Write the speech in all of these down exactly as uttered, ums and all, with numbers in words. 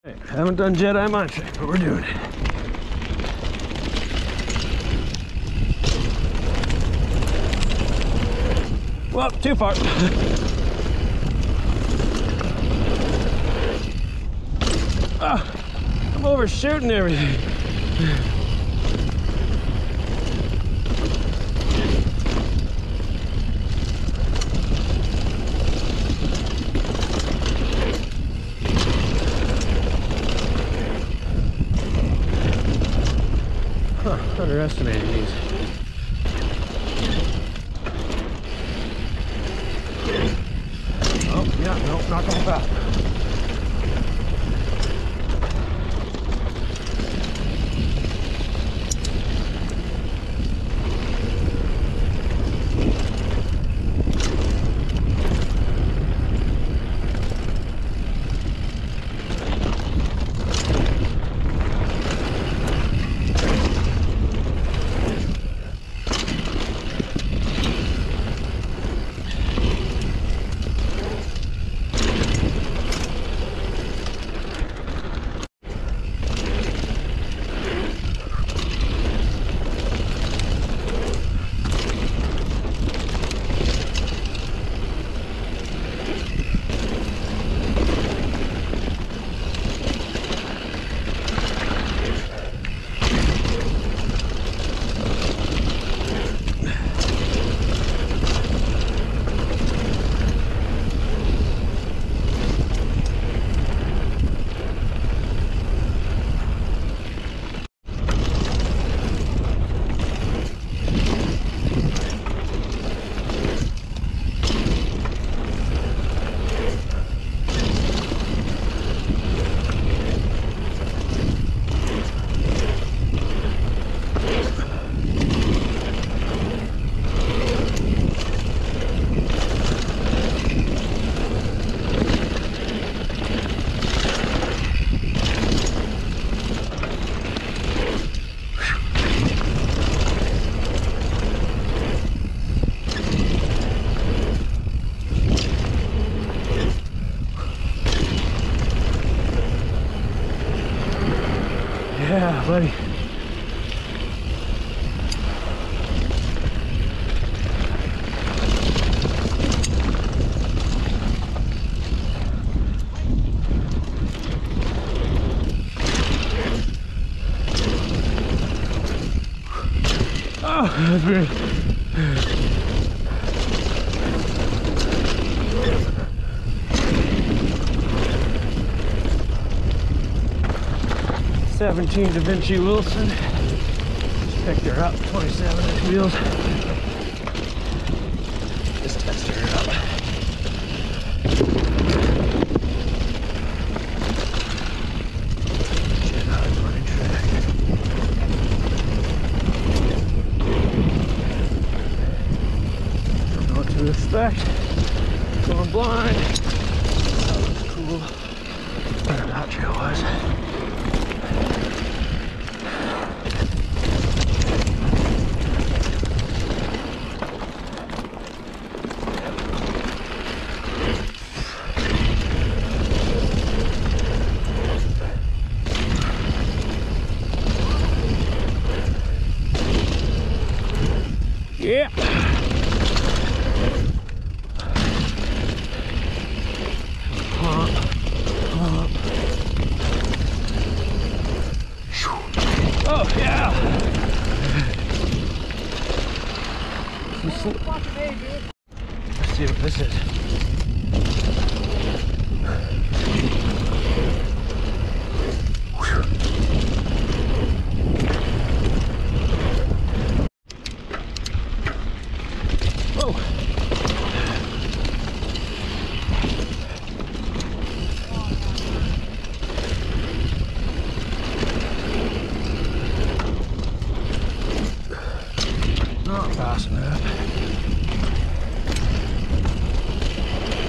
Hey, haven't done Jedi mind trick, but we're doing it. Well, too far. Ah, I'm overshooting everything. Huh, underestimating these. Oh, yeah, no, not going fast. Yeah, buddy. Oh, that's weird. seventeen Da Vinci Wilson. Just picked her up, twenty-seven inch wheels. Just test her up. Jedi mind track. Don't know what to expect. Going blind. That was cool. Whatever that trail was. Yeah. Pump, pump. Oh yeah. Let's see what this is. Not fast enough.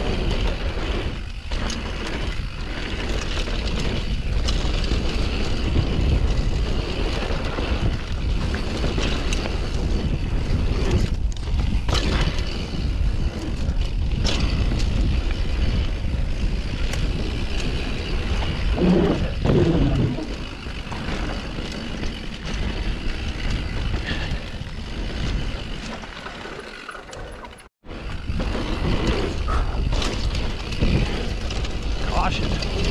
Caution.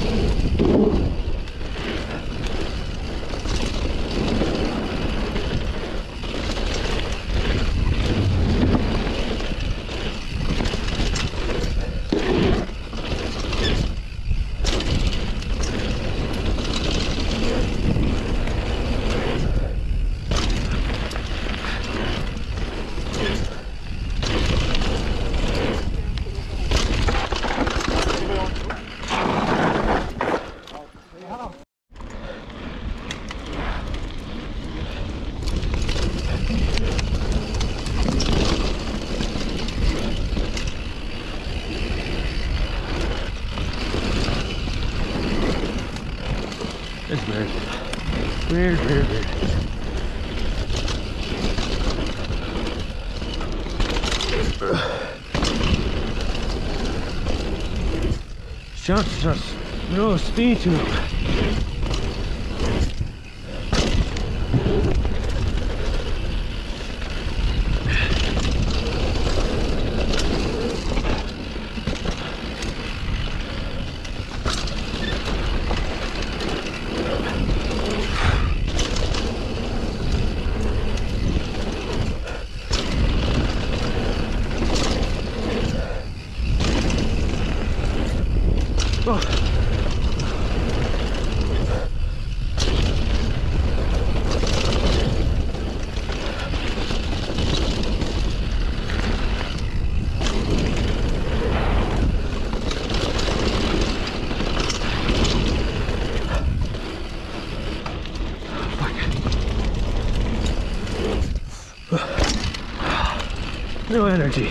It's weird. Weird, weird, weird. Jumps just no speed to him. Oh. No energy.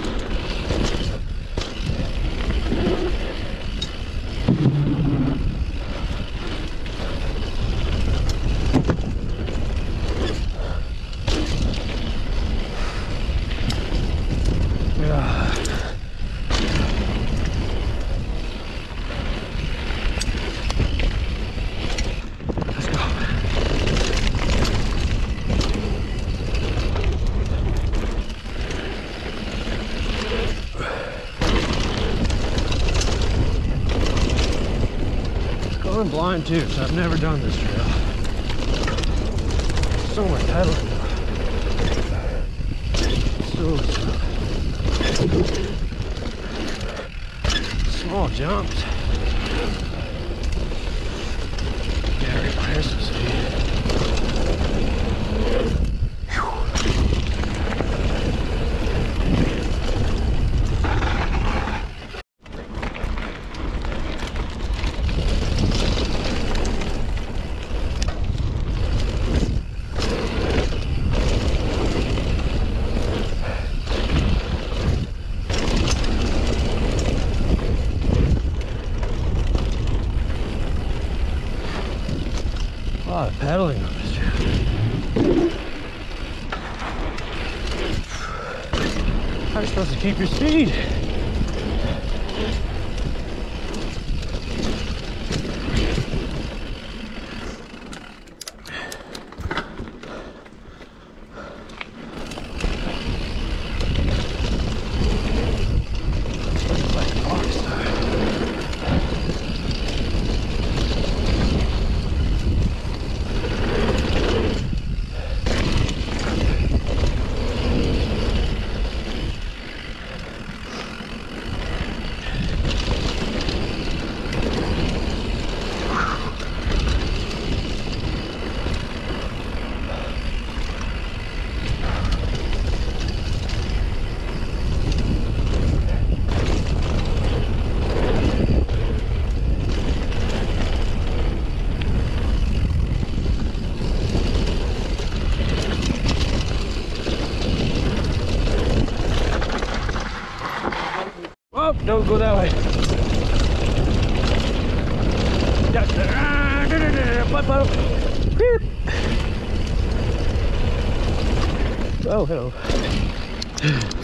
I'm blind too, so I've never done this trail. So much pedaling. So slow. Small jumps. Very impressive speed. A lot of pedaling on this trail. How are you supposed to keep your speed? Oh, don't go that way. Oh, hello.